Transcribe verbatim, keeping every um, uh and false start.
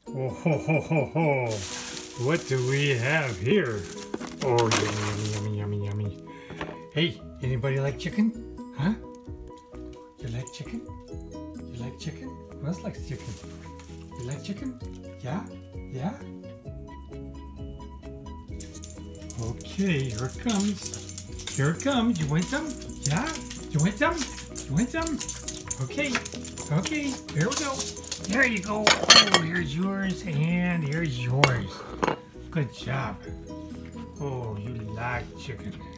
Oh, ho, ho, ho, ho. What do we have here? Oh, yummy, yummy, yummy, yummy, yummy. Hey, anybody like chicken? Huh? You like chicken? You like chicken? Who else likes chicken? You like chicken? Yeah? Yeah? Okay, here it comes. Here it comes. You want some? Yeah? You want some? You want some? Okay. Okay, here we go. There you go. Oh, here's yours and here's yours. Good job. Oh, you like chicken.